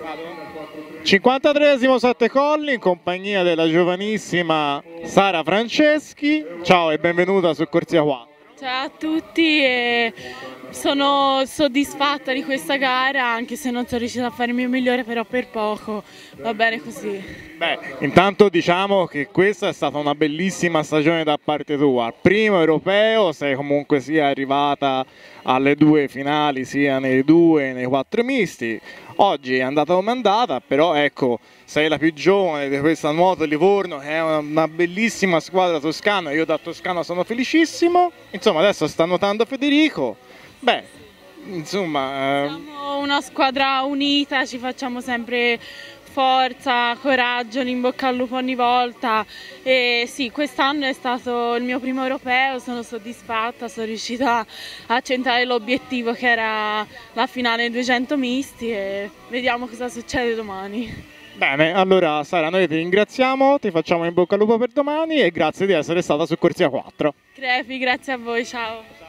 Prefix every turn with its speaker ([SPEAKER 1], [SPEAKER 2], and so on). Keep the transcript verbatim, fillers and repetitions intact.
[SPEAKER 1] cinquantatreesimo Sette Colli in compagnia della giovanissima Sara Franceschi. Ciao e benvenuta su Corsia quattro.
[SPEAKER 2] Ciao a tutti, e sono soddisfatta di questa gara anche se non sono riuscita a fare il mio migliore, però per poco, va bene così.
[SPEAKER 1] Beh, intanto diciamo che questa è stata una bellissima stagione da parte tua. Al primo europeo sei comunque sia arrivata alle due finali, sia nei due e nei quattro misti. Oggi è andata come è andata, però ecco, sei la più giovane di questa Nuoto Livorno, che è una, una bellissima squadra toscana. Io da Toscana sono felicissimo. Insomma, adesso sta nuotando Federico. Beh, insomma...
[SPEAKER 2] Siamo una squadra unita, ci facciamo sempre forza, coraggio, in bocca al lupo ogni volta. E sì, quest'anno è stato il mio primo europeo, sono soddisfatta, sono riuscita a centrare l'obiettivo che era la finale duecento misti e vediamo cosa succede domani.
[SPEAKER 1] Bene, allora Sara, noi ti ringraziamo, ti facciamo in bocca al lupo per domani e grazie di essere stata su Corsia quattro.
[SPEAKER 2] Crepi, grazie a voi, ciao.